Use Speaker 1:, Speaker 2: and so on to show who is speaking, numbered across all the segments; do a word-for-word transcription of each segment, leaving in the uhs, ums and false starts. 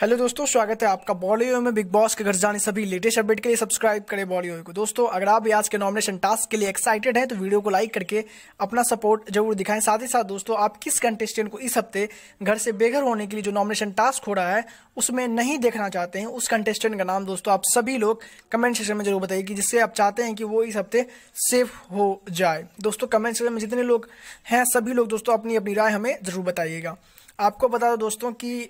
Speaker 1: Hello दोस्तों, स्वागत है आपका बॉलीवुड में बिग बॉस के घर जाने सभी लेटेस्ट अपडेट के लिए सब्सक्राइब करें बॉलीवुड को। दोस्तों, अगर आप भी आज के नॉमिनेशन टास्क के लिए एक्साइटेड हैं तो वीडियो को लाइक करके अपना सपोर्ट जरूर दिखाएं। साथ ही साथ दोस्तों, आप किस कंटेस्टेंट को इस हफ्ते घर से बेघर होने के लिए जो नॉमिनेशन टास्क हो रहा है उसमें नहीं देखना चाहते हैं, उस कंटेस्टेंट का नाम दोस्तों आप सभी लोग कमेंट सेक्शन में जरूर बताइए कि जिससे आप चाहते हैं कि वो इस हफ्ते सेफ हो जाए। दोस्तों, कमेंट सेक्शन में जितने लोग हैं सभी लोग दोस्तों अपनी अपनी राय हमें जरूर बताइएगा। आपको बता दो दोस्तों कि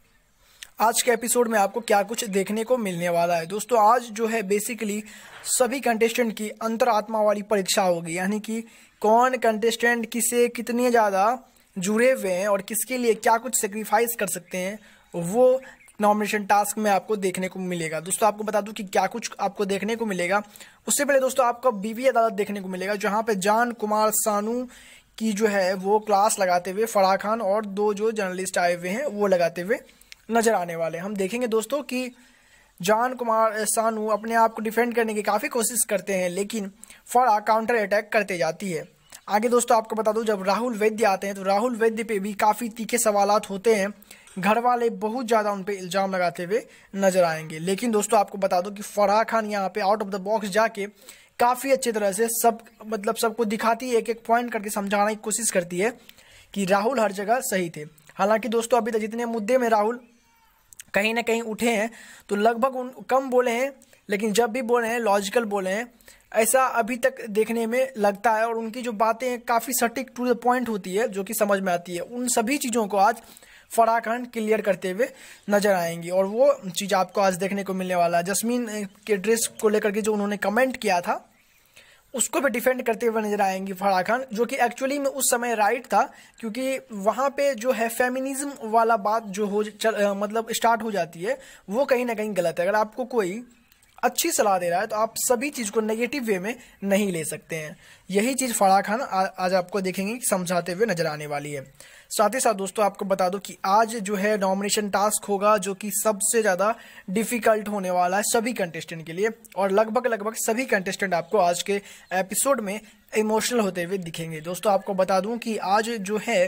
Speaker 1: आज के एपिसोड में आपको क्या कुछ देखने को मिलने वाला है। दोस्तों, आज जो है बेसिकली सभी कंटेस्टेंट की अंतरात्मा वाली परीक्षा होगी, यानी कि कौन कंटेस्टेंट किसे कितने ज़्यादा जुड़े हुए हैं और किसके लिए क्या कुछ सेक्रीफाइस कर सकते हैं, वो नॉमिनेशन टास्क में आपको देखने को मिलेगा। दोस्तों, आपको बता दूं कि क्या कुछ आपको देखने को मिलेगा। उससे पहले दोस्तों, आपको बीवी अदालत देखने को मिलेगा, जहाँ पे जान कुमार सानू की जो है वो क्लास लगाते हुए फराह खान और दो जो जर्नलिस्ट आए हुए हैं वो लगाते हुए नजर आने वाले। हम देखेंगे दोस्तों कि जान कुमार सानू अपने आप को डिफेंड करने की काफ़ी कोशिश करते हैं, लेकिन फराह काउंटर अटैक करते जाती है। आगे दोस्तों आपको बता दूं, जब राहुल वैद्य आते हैं तो राहुल वैद्य पे भी काफ़ी तीखे सवालात होते हैं। घर वाले बहुत ज़्यादा उन पर इल्ज़ाम लगाते हुए नजर आएंगे। लेकिन दोस्तों आपको बता दूं कि फराह खान यहाँ पे आउट ऑफ द बॉक्स जाके काफ़ी अच्छी तरह से सब मतलब सबको दिखाती है, एक एक पॉइंट करके समझाने की कोशिश करती है कि राहुल हर जगह सही थे। हालांकि दोस्तों अभी तक जितने मुद्दे में राहुल कहीं ना कहीं उठे हैं तो लगभग उन कम बोले हैं, लेकिन जब भी बोले हैं लॉजिकल बोले हैं, ऐसा अभी तक देखने में लगता है। और उनकी जो बातें काफ़ी सटीक टू द पॉइंट होती है, जो कि समझ में आती है। उन सभी चीज़ों को आज फराह खान क्लियर करते हुए नजर आएंगी और वो चीज़ आपको आज देखने को मिलने वाला है। जस्मीन के ड्रेस को लेकर के जो उन्होंने कमेंट किया था उसको भी डिफेंड करते हुए नजर आएंगी फराह खान, जो कि एक्चुअली में उस समय राइट था, क्योंकि वहाँ पे जो है फेमिनिज्म वाला बात जो हो चल, मतलब स्टार्ट हो जाती है, वो कहीं ना कहीं गलत है। अगर आपको कोई अच्छी सलाह दे रहा है तो आप सभी चीज़ को नेगेटिव वे में नहीं ले सकते हैं। यही चीज़ फराह खान आज आपको देखेंगे कि समझाते हुए नजर आने वाली है। साथ ही साथ दोस्तों आपको बता दो कि आज जो है नॉमिनेशन टास्क होगा, जो कि सबसे ज़्यादा डिफिकल्ट होने वाला है सभी कंटेस्टेंट के लिए, और लगभग लगभग सभी कंटेस्टेंट आपको आज के एपिसोड में इमोशनल होते हुए दिखेंगे। दोस्तों आपको बता दूं कि आज जो है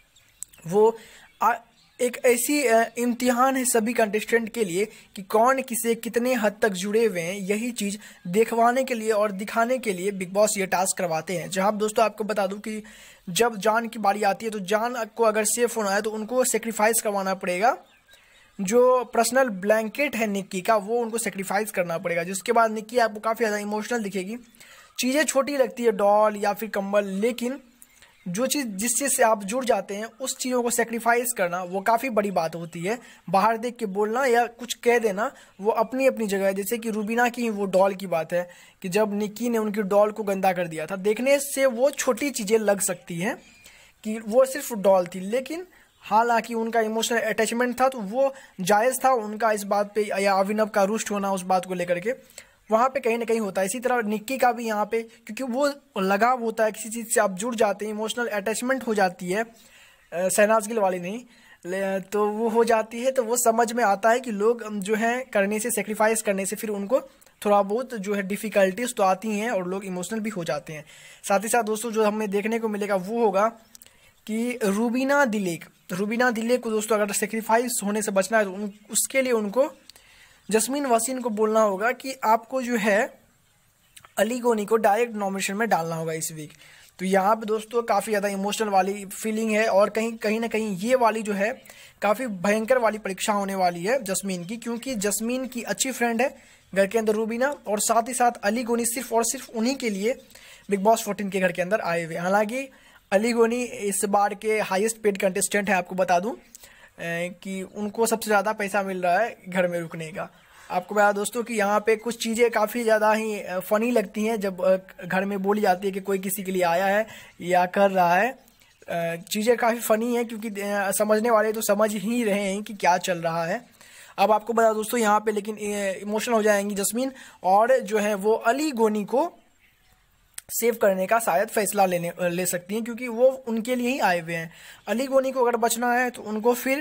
Speaker 1: वो आ, एक ऐसी इम्तिहान है सभी कंटेस्टेंट के लिए कि कौन किसे कितने हद तक जुड़े हुए हैं। यही चीज़ दिखवाने के लिए और दिखाने के लिए बिग बॉस ये टास्क करवाते हैं। जहां दोस्तों आपको बता दूं कि जब जान की बारी आती है तो जान को अगर सेफ होना है तो उनको सेक्रीफाइस करवाना पड़ेगा। जो पर्सनल ब्लैंकेट है निक्की का वो उनको सेक्रीफाइस करना पड़ेगा, जिसके बाद निक्की आपको काफ़ी ज़्यादा इमोशनल दिखेगी। चीज़ें छोटी लगती है, डॉल या फिर कंबल, लेकिन जो चीज़ जिस चीज़ से आप जुड़ जाते हैं उस चीज़ों को सेक्रीफाइस करना वो काफ़ी बड़ी बात होती है। बाहर देख के बोलना या कुछ कह देना वो अपनी अपनी जगह है। जैसे कि रूबीना की वो डॉल की बात है कि जब निक्की ने उनकी डॉल को गंदा कर दिया था, देखने से वो छोटी चीज़ें लग सकती हैं कि वो सिर्फ डॉल थी, लेकिन हालांकि उनका इमोशनल अटैचमेंट था तो वो जायज़ था उनका इस बात पे, या अभिनव का रुष्ट होना उस बात को लेकर के वहाँ पे कहीं ना कहीं होता है। इसी तरह निक्की का भी यहाँ पे, क्योंकि वो लगाव होता है किसी चीज़ से, आप जुड़ जाते हैं, इमोशनल अटैचमेंट हो जाती है, शहनाज गिल वाली नहीं तो वो हो जाती है, तो वो समझ में आता है कि लोग जो है करने से, सेक्रीफाइस करने से फिर उनको थोड़ा बहुत जो है डिफ़िकल्टीज तो आती हैं और लोग इमोशनल भी हो जाते हैं। साथ ही साथ दोस्तों जो हमें देखने को मिलेगा वो होगा कि रूबीना दिलेक रूबीना दिलेक को दोस्तों अगर सेक्रीफाइस होने से बचना है तो उन, उसके लिए उनको जस्मीन वसीन को बोलना होगा कि आपको जो है अली गोनी को डायरेक्ट नॉमिनेशन में डालना होगा इस वीक। तो यहाँ पे दोस्तों काफ़ी ज़्यादा इमोशनल वाली फीलिंग है और कहीं कहीं ना कहीं ये वाली जो है काफ़ी भयंकर वाली परीक्षा होने वाली है जस्मीन की, क्योंकि जस्मीन की अच्छी फ्रेंड है घर के अंदर रूबीना, और साथ ही साथ अली गोनी सिर्फ और सिर्फ उन्हीं के लिए बिग बॉस फोर्टीन के घर के अंदर आए हुए। हालांकि अली गोनी इस बार के हाईएस्ट पेड कंटेस्टेंट हैं। आपको बता दूं कि उनको सबसे ज़्यादा पैसा मिल रहा है घर में रुकने का। आपको बता दोस्तों कि यहाँ पे कुछ चीज़ें काफ़ी ज़्यादा ही फ़नी लगती हैं जब घर में बोली जाती है कि कोई किसी के लिए आया है या कर रहा है। चीज़ें काफ़ी फ़नी हैं क्योंकि समझने वाले तो समझ ही रहे हैं कि क्या चल रहा है। अब आपको बता दोस्तों यहाँ पे लेकिन इमोशनल हो जाएंगी जस्मीन, और जो है वो अली गोनी को सेव करने का शायद फैसला लेने ले सकती हैं, क्योंकि वो उनके लिए ही आए हुए हैं। अली गोनी को अगर बचना है तो उनको फिर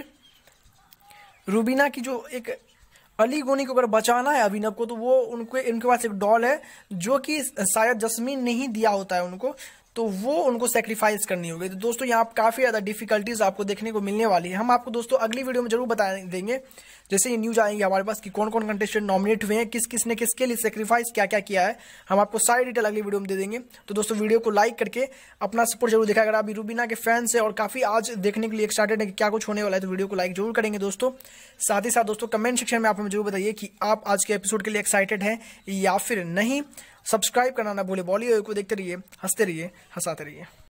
Speaker 1: रूबीना की जो एक अली गोनी को अगर बचाना है अभिनव को, तो वो उनको इनके पास एक डॉल है जो कि शायद जस्मीन ने ही दिया होता है उनको, तो वो उनको सेक्रीफाइस करनी होगी। तो दोस्तों यहाँ काफी ज्यादा डिफिकल्टीज आपको देखने को मिलने वाली है। हम आपको दोस्तों अगली वीडियो में जरूर बता देंगे जैसे ये न्यूज आएंगे हमारे पास कि कौन कौन कंटेस्टेंट नॉमिनेट हुए हैं, किस किसने किसके लिए सेक्रीफाइस क्या क्या किया है, हम आपको सारी डिटेल अगली वीडियो में दे देंगे। तो दोस्तों वीडियो को लाइक करके अपना सपोर्ट जरूर दिखाएगा। अगर अभी रूबीना के फैंस है और काफी आज देखने के लिए एक्साइटेड है कि क्या कुछ होने वाला है, तो वीडियो को लाइक जरूर करेंगे दोस्तों। साथ ही साथ दोस्तों कमेंट सेक्शन में आप हमें जरूर बताइए कि आप आज के एपिसोड के लिए एक्साइटेड हैं या फिर नहीं। सब्सक्राइब करना ना भूले, बॉलीवुड को देखते रहिए, हंसते रहिए, हंसाते रहिए।